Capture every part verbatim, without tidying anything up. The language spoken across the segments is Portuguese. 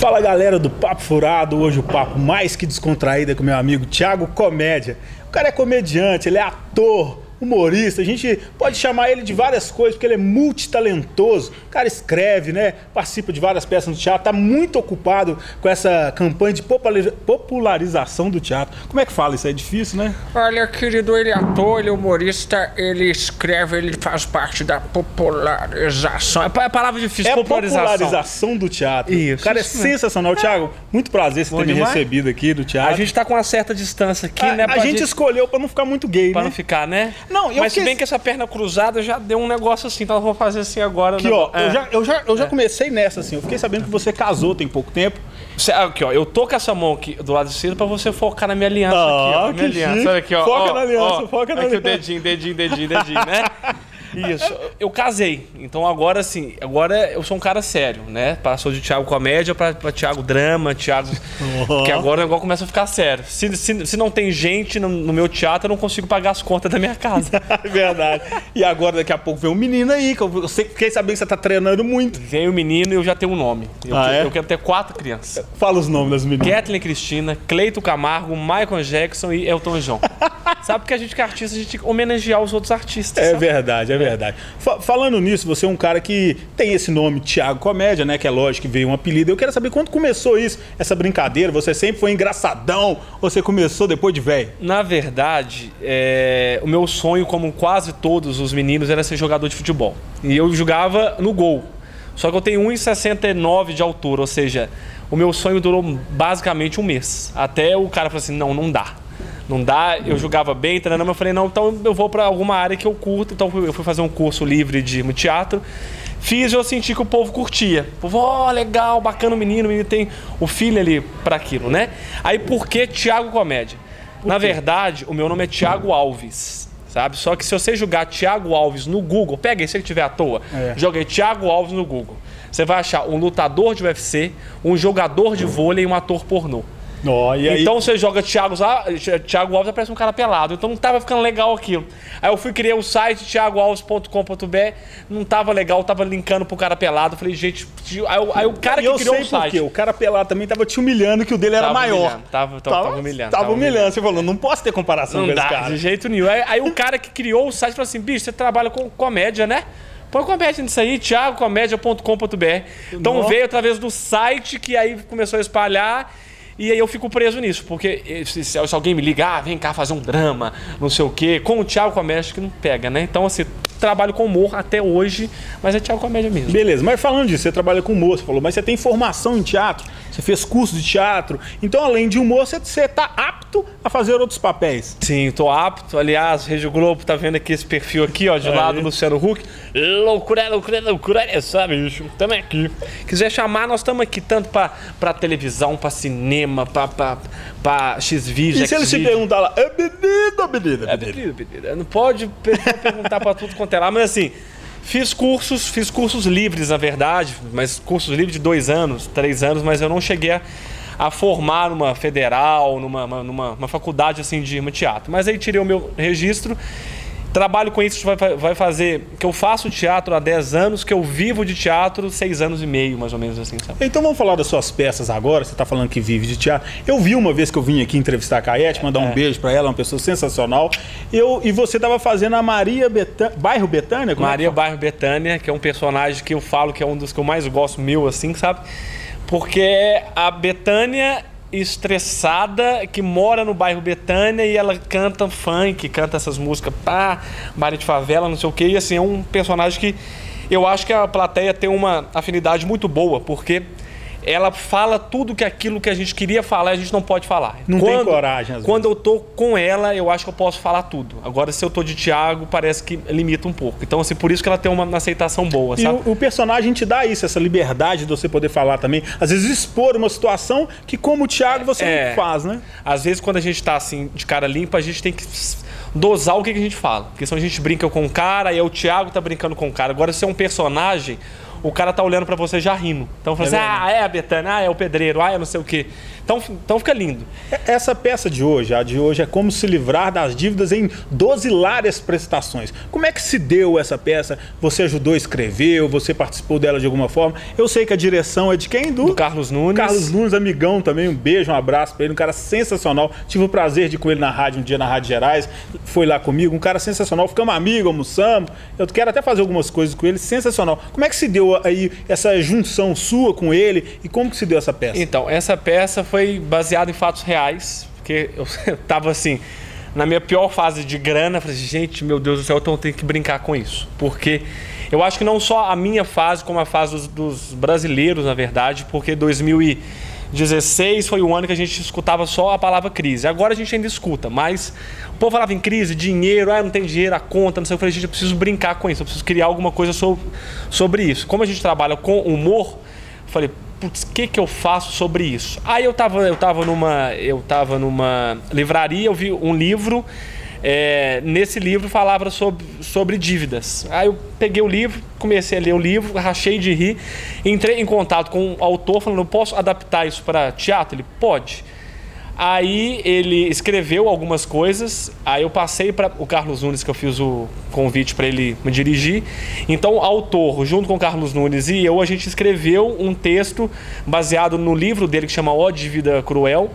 Fala galera do Papo Furado, hoje o papo mais que descontraído é com meu amigo Thiago Comédia. O cara é comediante, ele é ator, humorista, a gente pode chamar ele de várias coisas, porque ele é multitalentoso. O cara escreve, né? Participa de várias peças no teatro, tá muito ocupado com essa campanha de popularização do teatro. Como é que fala? Isso é difícil, né? Olha, querido, ele é ator, ele é humorista, ele escreve, ele faz parte da popularização. É a palavra difícil, é popularização. É a popularização do teatro. Isso. O cara isso é sensacional. mesmo. Thiago, muito prazer você Bom ter me demais. recebido aqui do teatro. A gente tá com uma certa distância aqui, a, né? A gente, gente escolheu pra não ficar muito gay, pra né? não ficar, né? Não, eu Mas se fiquei... bem que essa perna cruzada já deu um negócio assim, então eu vou fazer assim agora. Aqui, né? ó, é. eu já, eu já, eu já É. comecei nessa, assim. Eu fiquei sabendo que você casou tem pouco tempo. Aqui, ó, eu tô com essa mão aqui do lado esquerdo pra você focar na minha aliança Ah, aqui, ó. Na que minha aliança. chique. Olha aqui, ó. Foca ó, na aliança, ó, foca na aqui aliança. o dedinho, dedinho, dedinho, dedinho, né? Isso. Eu casei. Então agora, assim, agora eu sou um cara sério, né? Passou de Thiago Comédia pra, pra Thiago Drama, Thiago... Oh. Que agora o negócio começa a ficar sério. Se, se, se não tem gente no, no meu teatro, eu não consigo pagar as contas da minha casa. É verdade. E agora, daqui a pouco, vem um menino aí, que eu sei, fiquei sabendo que você tá treinando muito. Vem o menino e eu já tenho um nome. Eu, Ah, que- é? eu quero ter quatro crianças. Fala os nomes das meninas. Kathleen Cristina, Cleito Camargo, Michael Jackson e Elton John. Sabe que a gente que é artista, a gente tem que homenagear os outros artistas. É sabe? verdade, é verdade. Fa- falando nisso, você é um cara que tem esse nome, Thiago Comédia, né? Que é lógico que veio um apelido. Eu quero saber quando começou isso, essa brincadeira. Você sempre foi engraçadão ou você começou depois de velho? Na verdade, é, o meu sonho, como quase todos os meninos, era ser jogador de futebol. E eu jogava no gol. Só que eu tenho um e sessenta e nove de altura, ou seja, o meu sonho durou basicamente um mês. Até o cara falou assim, não, não dá. Não dá, eu jogava bem, treinando, eu falei, não, então eu vou para alguma área que eu curto. Então eu fui fazer um curso livre de teatro. Fiz e eu senti que o povo curtia. O povo, ó, oh, legal, bacana o menino, o menino tem o filho ali para aquilo, né? Aí por que Thiago Comédia? Na verdade, o meu nome é Thiago Alves, sabe? Só que se você jogar Thiago Alves no Google, pega aí se ele tiver à toa, É. joguei Thiago Alves no Google. Você vai achar um lutador de U F C, um jogador de vôlei e um ator pornô. Ó, e aí... Então você joga Thiago, Thiago Alves, aparece um cara pelado. Então não tava ficando legal aquilo. Aí eu fui criar o site thiago alves ponto com ponto b r, não tava legal, tava linkando pro cara pelado. Eu falei, gente, aí, o- aí o cara E que eu criou sei o por site. quê. O cara pelado também tava te humilhando que o dele era Tava maior. humilhando, tava- tava- tava humilhando, Tava tava humilhando. Você falou, não posso ter comparação Não com esse dá, cara. de jeito nenhum. Aí, aí o cara que criou o site falou assim, bicho, você trabalha com comédia, né? Põe comédia nisso aí, thiago comédia ponto com ponto b r. Então Nossa. veio através do site que aí começou a espalhar. E aí eu fico preso nisso, porque se, se alguém me ligar, ah, vem cá fazer um drama, não sei o quê, com o Thiago Comédia acho que não pega, né? Então assim, trabalho com humor até hoje, mas é Thiago Comédia mesmo. Beleza, mas falando disso, você trabalha com humor, você falou, mas você tem formação em teatro, você fez curso de teatro, então além de humor, você, você tá apto a fazer outros papéis. Sim, tô apto. Aliás, Rede Globo tá vendo aqui esse perfil aqui, ó, de Aí. lado, Luciano Huck. Loucura, loucura, loucura, é, sabe, bicho? Tamo aqui. Quiser chamar, nós estamos aqui, tanto pra, pra televisão, pra cinema, pra, pra, pra X-Vídeo. E se ele te Xvideo. perguntar lá, é menino ou menina? É, menino, menino. Não pode per- perguntar pra tudo quanto é lá, mas assim, fiz cursos, fiz cursos livres, na verdade, mas cursos livres de dois anos, três anos, mas eu não cheguei a, a formar numa federal, numa, numa uma faculdade assim de teatro. Mas aí tirei o meu registro. Trabalho com isso, vai, vai fazer que eu faço teatro há dez anos, que eu vivo de teatro seis anos e meio, mais ou menos assim, sabe? Então vamos falar das suas peças agora, você tá falando que vive de teatro. Eu vi uma vez que eu vim aqui entrevistar a Caete, mandar um É. beijo pra ela, uma pessoa sensacional. Eu, e você tava fazendo a Maria Betânia, bairro Betânia? Como é que Maria fala? Bairro Betânia, que é um personagem que eu falo que é um dos que eu mais gosto meu, assim, sabe? Porque é a Betânia estressada que mora no bairro Betânia e ela canta funk, canta essas músicas, pá, baile de favela, não sei o quê. E assim, é um personagem que eu acho que a plateia tem uma afinidade muito boa, porque ela fala tudo que aquilo que a gente queria falar, a gente não pode falar. Não tem coragem, às Quando eu tô com ela, eu acho que eu posso falar tudo. Agora, se eu tô de Thiago, parece que limita um pouco. Então, assim, por isso que ela tem uma aceitação boa, E sabe? o, o personagem te dá isso, essa liberdade de você poder falar também. Às vezes expor uma situação que, como o Thiago, você É. não faz, né? Às vezes, quando a gente tá assim, de cara limpa, a gente tem que dosar o que que a gente fala. Porque senão a gente brinca com o cara, e aí o Thiago tá brincando com o cara. Agora, se é um personagem, o cara tá olhando para você já rindo. Então fala assim, ah, é a Betânia, ah, é o pedreiro, ah, é não sei o quê. Então, então fica lindo. Essa peça de hoje, a de hoje, é como se livrar das dívidas em doze hilárias prestações. Como é que se deu essa peça? Você ajudou a escrever, ou você participou dela de alguma forma? Eu sei que a direção é de quem? Do, Do Carlos Nunes. Carlos Nunes, amigão também. Um beijo, um abraço pra ele. Um cara sensacional. Tive o prazer de ir com ele na rádio um dia na Rádio Gerais. Foi lá comigo. Um cara sensacional. Ficamos amigos, almoçamos. Eu quero até fazer algumas coisas com ele. Sensacional. Como é que se deu aí essa junção sua com ele? E como que se deu essa peça? Então, essa peça foi foi baseado em fatos reais, porque eu tava assim, na minha pior fase de grana, falei, gente, meu Deus do céu, então eu tenho que brincar com isso, porque eu acho que não só a minha fase, como a fase dos, dos brasileiros, na verdade, porque dois mil e dezesseis foi o ano que a gente escutava só a palavra crise, agora a gente ainda escuta, mas o povo falava em crise, dinheiro, ah, não tem dinheiro, a conta, não sei o que, eu falei, gente, eu preciso brincar com isso, eu preciso criar alguma coisa sobre, sobre isso. Como a gente trabalha com humor, eu falei, putz, o que que eu faço sobre isso? Aí eu tava, eu tava numa, eu tava numa livraria, eu vi um livro, é, nesse livro falava sobre, sobre dívidas. Aí eu peguei o livro, comecei a ler o livro, rachei de rir, entrei em contato com o autor, falando, eu posso adaptar isso para teatro? Ele, pode. Aí ele escreveu algumas coisas, aí eu passei para o Carlos Nunes, que eu fiz o convite para ele me dirigir. Então o autor, junto com o Carlos Nunes e eu, a gente escreveu um texto baseado no livro dele que chama Ó Dívida Cruel.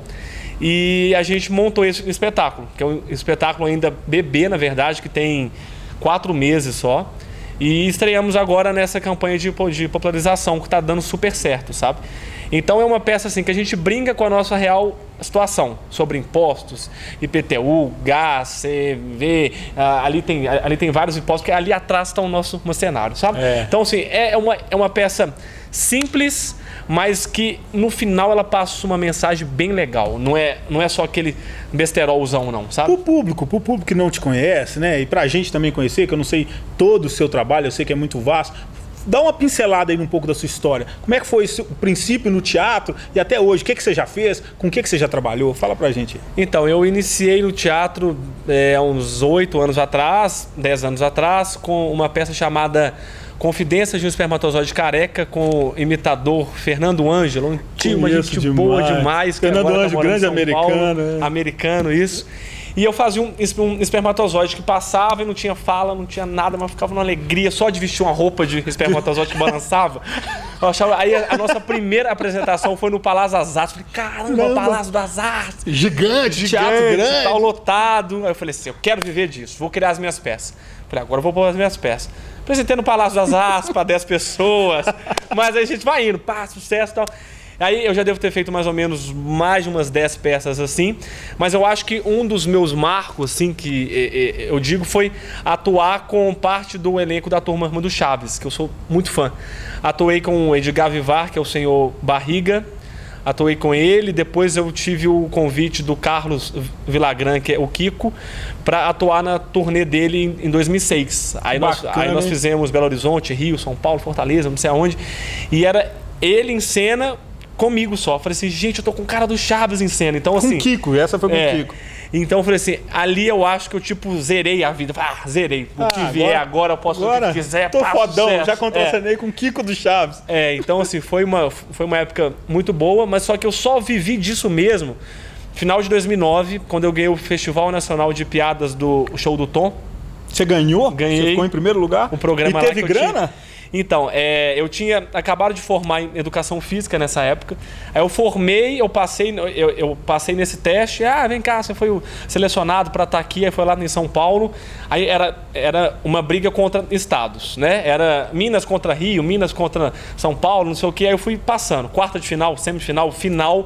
E a gente montou esse espetáculo, que é um espetáculo ainda bebê, na verdade, que tem quatro meses só. E estreamos agora nessa campanha de, de popularização que está dando super certo, sabe? Então é uma peça assim que a gente brinca com a nossa real situação sobre impostos, I P T U, gás, C V, ah, ali, tem, ali tem vários impostos que ali atrás está o nosso, nosso cenário, sabe? É. Então assim, é uma, é uma peça simples, mas que no final ela passa uma mensagem bem legal. Não é, não é só aquele besterolzão não, sabe? Pro público, pro público que não te conhece, né? E pra gente também conhecer, que eu não sei todo o seu trabalho, eu sei que é muito vasto. Dá uma pincelada aí um pouco da sua história. Como é que foi o princípio no teatro e até hoje? O que, que você já fez? Com o que, que você já trabalhou? Fala pra gente. Então, eu iniciei no teatro é, há uns oito anos atrás, dez anos atrás, com uma peça chamada Confidências de um Espermatozoide Careca, com o imitador Fernando Ângelo. Um tio, uma gente demais. boa demais. Fernando Ângelo, tá grande americano. Paulo, é. Americano, isso. E eu fazia um, um espermatozoide que passava e não tinha fala, não tinha nada, mas ficava numa alegria só de vestir uma roupa de espermatozoide que balançava. Eu achava, aí a, a nossa primeira apresentação foi no Palácio das Artes. Falei, caramba, caramba. Palácio das Artes. Gigante, Gigante, teatro grande. Tal, lotado. Aí eu falei assim, eu quero viver disso, vou criar as minhas peças. Falei, agora eu vou pôr as minhas peças. Apresentei no Palácio das Artes para dez pessoas, mas aí a gente vai indo, pá, sucesso e tal. Aí eu já devo ter feito mais ou menos mais de umas dez peças assim, mas eu acho que um dos meus marcos, assim, que eu digo, foi atuar com parte do elenco da Turma Irmã do Chaves, que eu sou muito fã. Atuei com o Edgar Vivar, que é o senhor Barriga, atuei com ele, depois eu tive o convite do Carlos Villagrán, que é o Kiko, para atuar na turnê dele em dois mil e seis. Aí nós, aí nós fizemos Belo Horizonte, Rio, São Paulo, Fortaleza, não sei aonde, e era ele em cena comigo só. Falei assim, gente, eu tô com o cara do Chaves em cena. Então, assim, com o Kiko, essa foi com o é, Kiko. Então eu falei assim, ali eu acho que eu tipo zerei a vida. Ah, zerei. O ah, que vier agora, agora eu posso agora, fazer o que quiser. Tô fodão, sucesso. já contracenei é. com o Kiko do Chaves. É, então assim, foi uma, foi uma época muito boa, mas só que eu só vivi disso mesmo final de dois mil e nove, quando eu ganhei o Festival Nacional de Piadas do Show do Tom. Você ganhou? Ganhei. Você ficou em primeiro lugar? O programa e teve lá grana? Tinha... Então, é, eu tinha acabado de formar em Educação Física nessa época. Aí eu formei, eu passei, eu, eu passei nesse teste. Ah, vem cá, você foi o selecionado para estar aqui. Aí foi lá em São Paulo. Aí era, era uma briga contra estados, né? Era Minas contra Rio, Minas contra São Paulo, não sei o quê. Aí eu fui passando. Quarta de final, semifinal, final.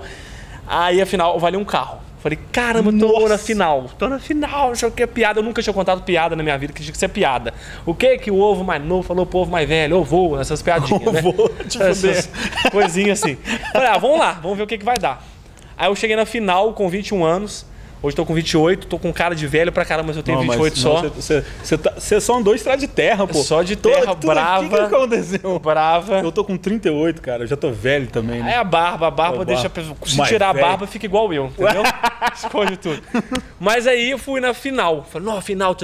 Aí a final valia um carro. Falei, caramba, tô Nossa. na final, tô na final, não sei o que é piada. Eu nunca tinha contado piada na minha vida, que tinha que ser piada. O que que o ovo mais novo falou pro ovo mais velho? Ovo, essas piadinhas, né? Ovo, te essas coisinhas assim. Falei, ah, vamos lá, vamos ver o que que vai dar. Aí eu cheguei na final, com vinte e um anos, Hoje tô com vinte e oito, tô com cara de velho pra caramba, mas eu tenho não, vinte e oito só. Você tá, só andou estrada de terra, pô. Só de terra, tô, brava. O que, que aconteceu? Brava. Eu tô com trinta e oito, cara. Eu já tô velho também, né? É a barba. A barba oh, deixa... Barba. Se mais tirar velho. A barba, fica igual eu, entendeu? Esconde tudo. Mas aí eu fui na final. Falei, não, final...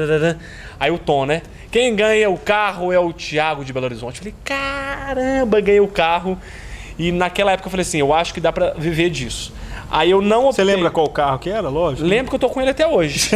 Aí o Tom, né? Quem ganha o carro é o Thiago de Belo Horizonte. Eu falei, caramba, ganhei o carro. E naquela época eu falei assim, eu acho que dá pra viver disso. Aí eu não optei. Você lembra qual carro que era, lógico? Lembro que eu tô com ele até hoje.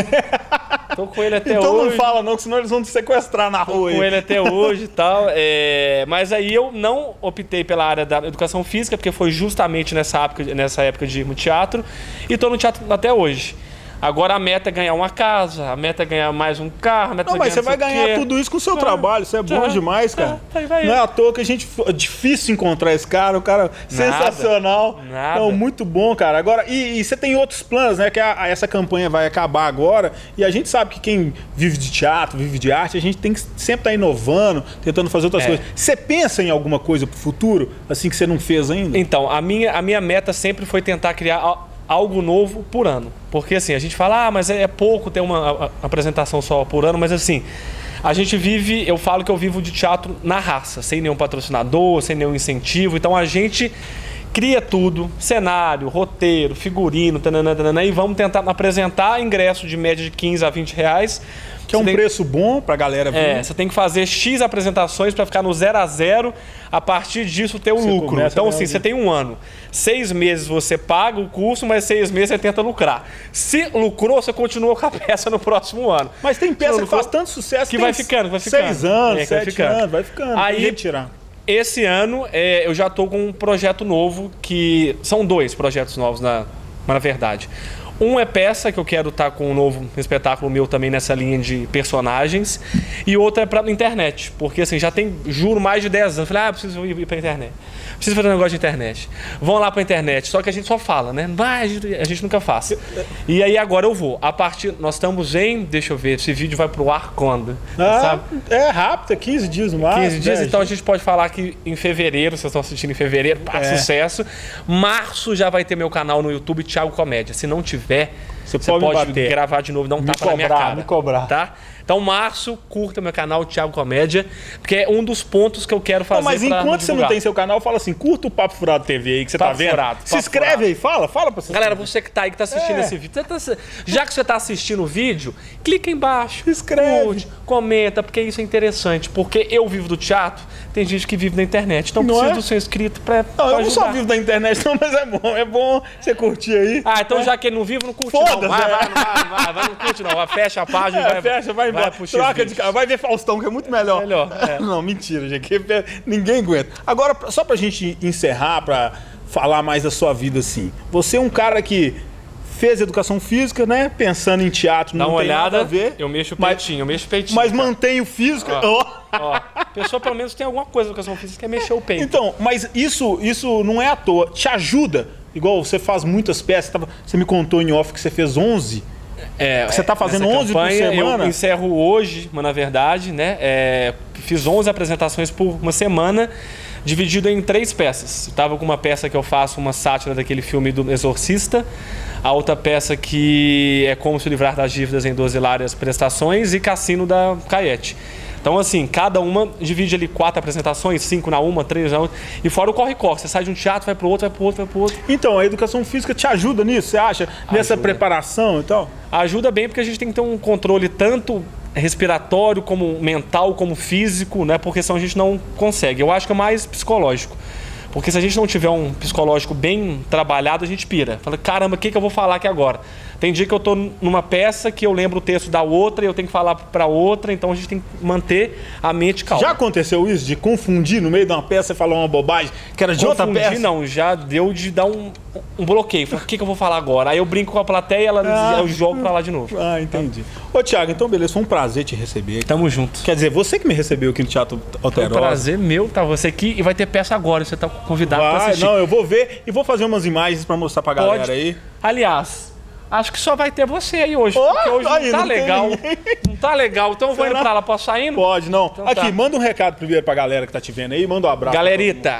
Tô com ele até então hoje. Então não fala não, que senão eles vão te sequestrar na rua. Tô aí. Com ele até hoje e tal. É... Mas aí eu não optei pela área da educação física, porque foi justamente nessa época, nessa época de ir no teatro. E tô no teatro até hoje. Agora a meta é ganhar uma casa, a meta é ganhar mais um carro. A meta não, é mas você vai ganhar quê. Tudo isso com o seu ah, trabalho, isso é bom ah, demais, cara. Ah, vai, vai. Não é à toa que a gente... É difícil encontrar esse cara, o cara nada, sensacional. Nada. Não, muito bom, cara. Agora, e, e você tem outros planos, né? Que a, a, essa campanha vai acabar agora. E a gente sabe que quem vive de teatro, vive de arte, a gente tem que sempre estar inovando, tentando fazer outras é. coisas. Você pensa em alguma coisa pro futuro, assim, que você não fez ainda? Então, a minha, a minha meta sempre foi tentar criar algo novo por ano. Porque assim, a gente fala, ah, mas é pouco ter uma apresentação só por ano, mas assim, a gente vive, eu falo que eu vivo de teatro na raça, sem nenhum patrocinador, sem nenhum incentivo, então a gente cria tudo, cenário, roteiro, figurino, tanana, tanana, e vamos tentar apresentar ingresso de média de quinze a vinte reais. Que é um tem... preço bom pra galera ver. É, você tem que fazer X apresentações para ficar no zero a zero, a partir disso ter o você lucro. Então assim, você tem um ano. Seis meses você paga o curso, mas seis meses você tenta lucrar. Se lucrou, você continua com a peça no próximo ano. Mas tem peça lucrou, que faz tanto sucesso que vai ficando, vai ficando. Seis anos, é, sete vai ficando. anos, vai ficando. Aí, tirar. Esse ano, é, eu já estou com um projeto novo, que são dois projetos novos, na, na verdade. Um é peça, que eu quero estar com um novo espetáculo meu também nessa linha de personagens. E outro é para internet. Porque assim, já tem, juro, mais de dez anos. Falei, ah, preciso ir para internet. Preciso fazer um negócio de internet. Vão lá para internet. Só que a gente só fala, né? Vai, a gente, a gente nunca faz. E aí agora eu vou. A partir, nós estamos em, deixa eu ver, esse vídeo vai pro ar quando? Ah, sabe? É rápido, é quinze dias no máximo. quinze dias, então a gente pode falar que em fevereiro, vocês estão assistindo em fevereiro, pá, é. sucesso. Março já vai ter meu canal no YouTube, Thiago Comédia. Se não tiver, você, você pode, pode gravar de novo, dar um tapa na minha cara. Me cobrar. Tá? Então, março, curta meu canal, Thiago Comédia, porque é um dos pontos que eu quero fazer. Não, mas enquanto você não tem seu canal, fala assim, curta o Papo Furado T V aí que você Papo tá vendo. Furado, Se inscreve furado. aí, fala, fala pra você. Galera, você que tá aí, que tá assistindo é. esse vídeo, você tá, já que você tá assistindo o vídeo, clica embaixo, inscreve, curte, comenta, porque isso é interessante. Porque eu vivo do teatro, tem gente que vive na internet, então não preciso é? do seu inscrito pra, não, pra eu ajudar. Não só vivo da internet não, mas é bom, é bom você curtir aí. Ah, então é. já que ele não vive, não curte não. Vai, vai, vai, vai, vai, não curte não, vai, fecha a página é, e vai, fecha, vai embora. Vai Troca de cara, vai ver Faustão, que é muito melhor. melhor é. Não, mentira, gente, ninguém aguenta. Agora, só pra gente encerrar, pra falar mais da sua vida assim, você é um cara que fez educação física, né? Pensando em teatro, Dá não uma tem olhada, nada a ver. Eu mexo o peitinho, eu mexo o peitinho. Mas cara. mantém o físico. Ó, ó, a pessoa pelo menos tem alguma coisa na educação física que é mexer o peito. Então, mas isso, isso não é à toa. Te ajuda. Igual você faz muitas peças. Você me contou em off que você fez onze. É, você tá fazendo onze por semana? Eu encerro hoje, mas na verdade, né? É, fiz onze apresentações por uma semana, dividido em três peças. Eu tava com uma peça que eu faço uma sátira daquele filme do Exorcista, a outra peça que é Como se livrar das dívidas em doze hilárias prestações e Cassino da Caiete. Então, assim, cada uma divide ali quatro apresentações, cinco na uma, três na outra. E fora o corre-corre. Você sai de um teatro, vai pro outro, vai pro outro, vai pro outro. Então, a educação física te ajuda nisso, você acha? Nessa ajuda. preparação e tal? Ajuda bem, porque a gente tem que ter um controle tanto respiratório, como mental, como físico, né? Porque senão a gente não consegue. Eu acho que é mais psicológico. Porque se a gente não tiver um psicológico bem trabalhado, a gente pira. Fala, caramba, o que, que eu vou falar aqui agora? Tem dia que eu tô numa peça que eu lembro o texto da outra e eu tenho que falar para outra, então a gente tem que manter a mente calma. Já aconteceu isso, de confundir no meio de uma peça e falar uma bobagem que era de outra peça? Confundir não, já deu de dar um, um bloqueio. Fala, o que, que eu vou falar agora? Aí eu brinco com a plateia e ela, ah, eu jogo para lá de novo. Ah, entendi. Tá? Ô, Thiago, então beleza, foi um prazer te receber. Tamo junto. Quer dizer, você que me recebeu aqui no Teatro Alterosa. É um prazer meu, tá? Você aqui e vai ter peça agora, você tá convidado vai, pra assistir. Não, eu vou ver e vou fazer umas imagens para mostrar pra galera Pode. aí. Aliás... Acho que só vai ter você aí hoje, oh, porque hoje aí, não tá não legal. Não tá legal, então eu vou indo pra lá, posso sair indo? Pode, não. Então, Aqui, tá. manda um recado primeiro pra galera que tá te vendo aí, manda um abraço. Galerita,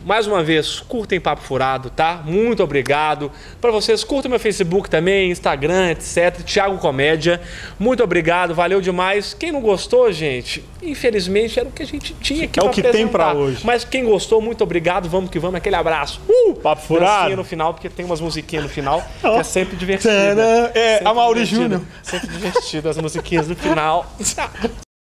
mais uma vez, curtem Papo Furado, tá? Muito obrigado. Para vocês, curtam meu Facebook também, Instagram, etcétera. Thiago Comédia. Muito obrigado, valeu demais. Quem não gostou, gente, infelizmente era o que a gente tinha aqui É pra o que apresentar. tem pra hoje. Mas quem gostou, muito obrigado. Vamos que vamos. Aquele abraço. Uh! Papo Furado. Dancinha no final, porque tem umas musiquinhas no final que é sempre divertido. Tcharam! É, Sempre a Mauri divertido. Júnior. Sempre divertido as musiquinhas no final.